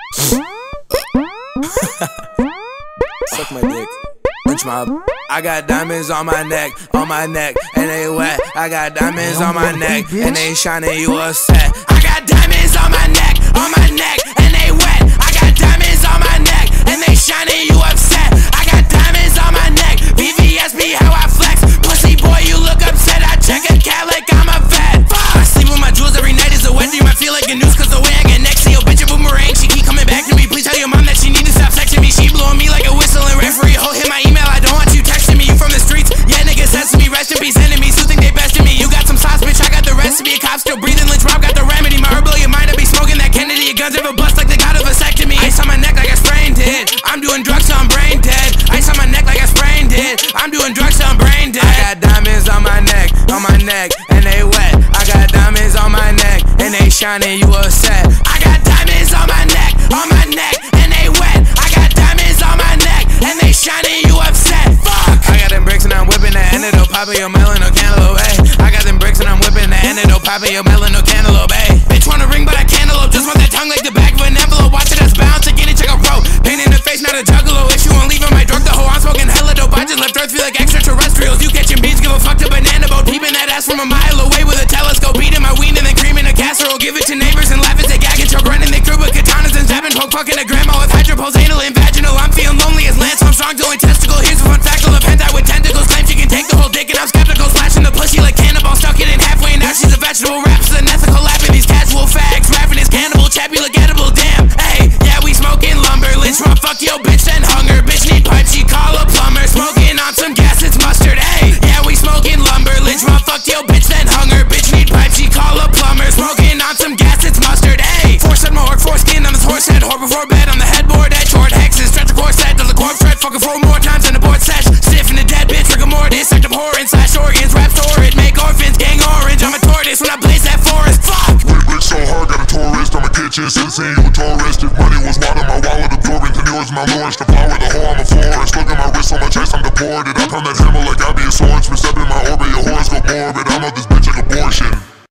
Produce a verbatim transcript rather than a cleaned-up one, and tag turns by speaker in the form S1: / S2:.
S1: Suck my dick. Lynch mob. I got diamonds on my neck, on my neck, and they wet. I got diamonds on my neck, and they shining, you upset. I got diamonds on my neck, on my neck, and they wet. I got diamonds on my neck, and they shining, you upset. I got diamonds on my neck, V V S me how I flex. Pussy boy, you look upset. I check a cat like I'm a vet. I sleep with my jewels every night, is a wet dream. I feel like a noose cause the way I get next to your bitch a boomerang. She keep coming back to me, please tell your mom that she need to stop texting me. She blowing me like a whistling referee. Ho, hit my email, I don't want you texting me. You from the streets, yeah niggas says to me, rest in peace enemies who think they best in me. You got some sauce, bitch, I got the recipe. A cop still breathing, Lynch Mob got the remedy. My herbal, your mind, I be smoking that Kennedy. Your guns ever bust like they got a vasectomy. Ice on my neck like I sprained it. I'm doing drugs so I'm brain dead. Ice on my neck like I sprained it. I'm doing drugs so I'm brain dead. I got diamonds on my neck, on my neck, and they wet. I got diamonds on my neck, and they shining, you upset. I got diamonds on my neck, on my neck, and they wet. I got diamonds on my neck, and they shining, you upset. Fuck. I got them bricks and I'm whipping the antidote, popping your melon or cantaloupe, ayy. I got them bricks and I'm whipping the antidote, popping your melon or cantaloupe, ayy. Bitch want a ring but I cantaloupe, just want that tongue like the back of an envelope. Watch it as bounce, again it check a rope. Pain in the face, not a juggalo. If you won't leave on my drug, the hoe I'm smoking hella dope. I just left Earth, feel like extraterrestrials. You catching beats, give a fuck to banana boat. Peeping that ass from a mile away with a telescope. Beating my weed and then cream in a casserole. Give it to neighbors and laugh as they gag and choke. Running they through with katanas and zapping poke. Fucking a grandma with hydropose, anal and vaginal. I'm feeling lonely as Lance Armstrong doing testicle. Here's a fun fact, a hentai with tentacles. Claims she can take the whole dick and I'm skeptical. Slashing the pussy like cannibal, stuck it in halfway. Now she's a vegetable. Raps an ethical laughing these casual fags. Rapping is cannibal, chap you look edible. Damn, hey, yeah we smoking lumber. Lynch Mob, fuck yo bitch then hunger. Bitch need pipe, she call a plumber. Smoking on some gas, it's mustard. Hey, yeah we smoking lumber. Lynch Mob, fuck yo bitch then hunger. Bitch need pipe, she call a plumber. Smoking on some gas, it's mustard. Hey, four said my orc, foreskin on this horse head. Whore before bed on the headboard. Edge short hexes, stretch the corset, does the corpse tread. Fucking four more times in the board sesh. Stiff in the dead bitch, rigor mortis. Act abhorrent, slash organs, rap storage. Make orphans, gang orange. I'm a tortoise when I blaze that forest. Fuck!
S2: Wait, Rick so hard, got a tourist. I'm a kitchen, sensei, you a tourist. If money was water, my wallet absorbing tenures, my lawrence. The flower, the whole, I'm a florist. Look at my wrist on my chest, I'm deported. I pound that hammer like I be a sword. Stepping my orbit, your horoscope morbid. I'm out this bitch like abortion.